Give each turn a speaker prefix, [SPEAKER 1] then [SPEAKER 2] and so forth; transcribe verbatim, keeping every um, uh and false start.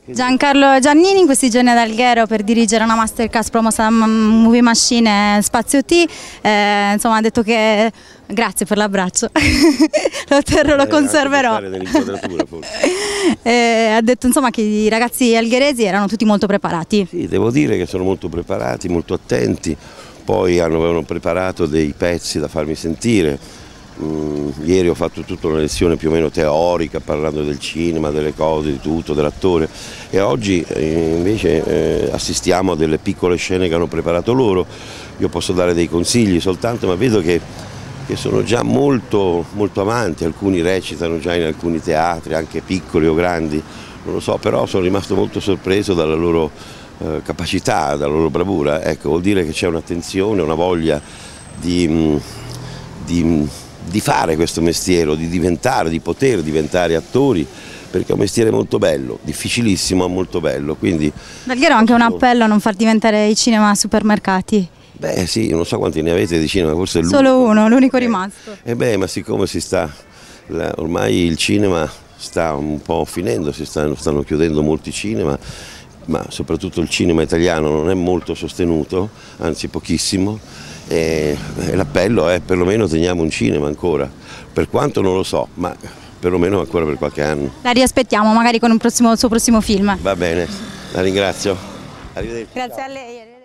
[SPEAKER 1] Giancarlo Giannini in questi giorni ad Alghero per dirigere una masterclass promossa da Movie Machine Spazio T, eh, insomma ha detto che grazie per l'abbraccio, lo terrò, lo conserverò. eh, ha detto insomma che i ragazzi algheresi erano tutti molto preparati.
[SPEAKER 2] Sì, devo dire che sono molto preparati, molto attenti, poi hanno, avevano preparato dei pezzi da farmi sentire. Mm, ieri ho fatto tutta una lezione più o meno teorica parlando del cinema, delle cose, di tutto, dell'attore, e oggi eh, invece eh, assistiamo a delle piccole scene che hanno preparato loro. Io posso dare dei consigli soltanto, ma vedo che, che sono già molto, molto avanti, alcuni recitano già in alcuni teatri, anche piccoli o grandi, non lo so, però sono rimasto molto sorpreso dalla loro eh, capacità, dalla loro bravura. Ecco, vuol dire che c'è un'attenzione, una voglia di, di di fare questo mestiere, di diventare, di poter diventare attori, perché è un mestiere molto bello, difficilissimo ma molto bello. Quindi
[SPEAKER 1] Alghero anche un appello a non far diventare i cinema supermercati.
[SPEAKER 2] Beh sì, non so quanti ne avete di cinema, forse è l'unico.
[SPEAKER 1] Solo uno, l'unico rimasto.
[SPEAKER 2] E eh beh, ma siccome si sta, ormai il cinema sta un po' finendo, si stanno, stanno chiudendo molti cinema, ma soprattutto il cinema italiano non è molto sostenuto, anzi pochissimo. E l'appello è perlomeno teniamo un cinema ancora, per quanto non lo so, ma perlomeno ancora per qualche anno.
[SPEAKER 1] La riaspettiamo magari con un prossimo, il suo prossimo film.
[SPEAKER 2] Va bene, la ringrazio. Arrivederci.
[SPEAKER 1] Grazie a lei.